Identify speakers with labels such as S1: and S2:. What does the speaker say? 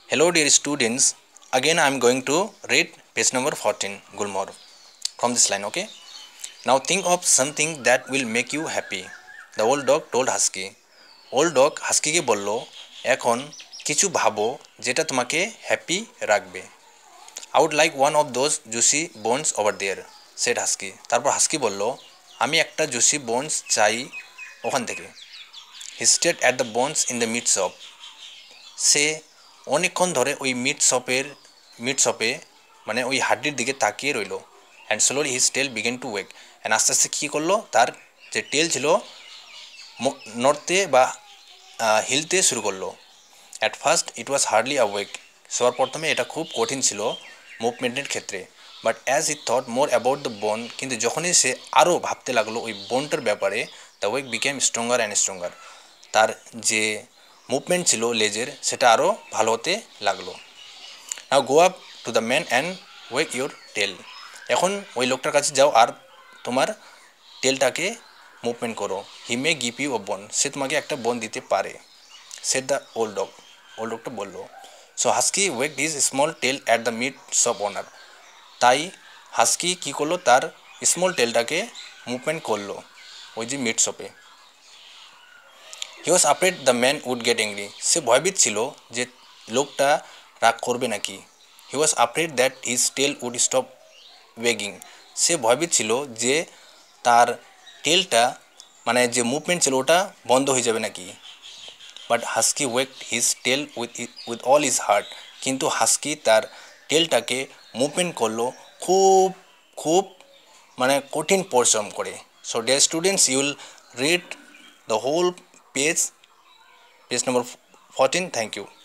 S1: Hello dear students, again I am going to read page number 14, Gulmore, from this line, okay? Now think of something that will make you happy. The old dog told Husky. Old dog Husky কে বলল, এখন কিছু ভাবো যেটা তোমাকে happy রাখবে. I would like one of those juicy bones over there, said Husky. তারপর Husky বলল, আমি একটা juicy bones চাই ওখান থেকে. He stared at the bones in the meat shop. সে অনেকক্ষণ ধরে ওই মিট শপে মানে ওই হাড্ডির দিকে তাকিয়ে রইল. And slowly his tail began to wag. অ্যান্ড আস্তে আস্তে কী করলো, তার যে টেল ছিল নড়তে বা হিলতে শুরু করলো. At first it was hardly a wag. সবার প্রথমে এটা খুব কঠিন ছিল মুভমেন্টের ক্ষেত্রে. But as he thought more about the bone, কিন্তু যখনই সে আরও ভাবতে লাগলো ওই বোনটার ব্যাপারে, the wag became stronger and stronger. তার যে মুভমেন্ট ছিল লেজের, সেটা আরও ভালো হতে লাগলো. Now go up to the man and wag your tail. এখন ওই লোকটার কাছে যাও আর তোমার টেলটাকে মুভমেন্ট করো. হি মে গিভ ইউ আ বোন, সে তোমাকে একটা বোন দিতে পারে, সেড দ্য ওল্ড ডগটা বললো. So Husky wagged his small tail at the meat shop owner. তাই হাস্কি কী করলো, তার স্মল টেলটাকে মুভমেন্ট করলো ওই যে মিট শপে. He was afraid the man would get angry. সে ভয়ভীত ছিল যে লোকটা রাগ করবে নাকি. He was afraid that his tail would stop wagging. সে ভয়ভীত ছিল যে তার টেলটা মানে যে মুভমেন্ট ছিল ওটা বন্ধ হয়ে যাবে নাকি. But Husky wagged his tail with all his heart. কিন্তু হাস্কি তার টেলটাকে মুভমেন্ট করলো খুব খুব মানে কঠিন পরিশ্রম করে. So dear students, you will read the whole page number 14. Thank you.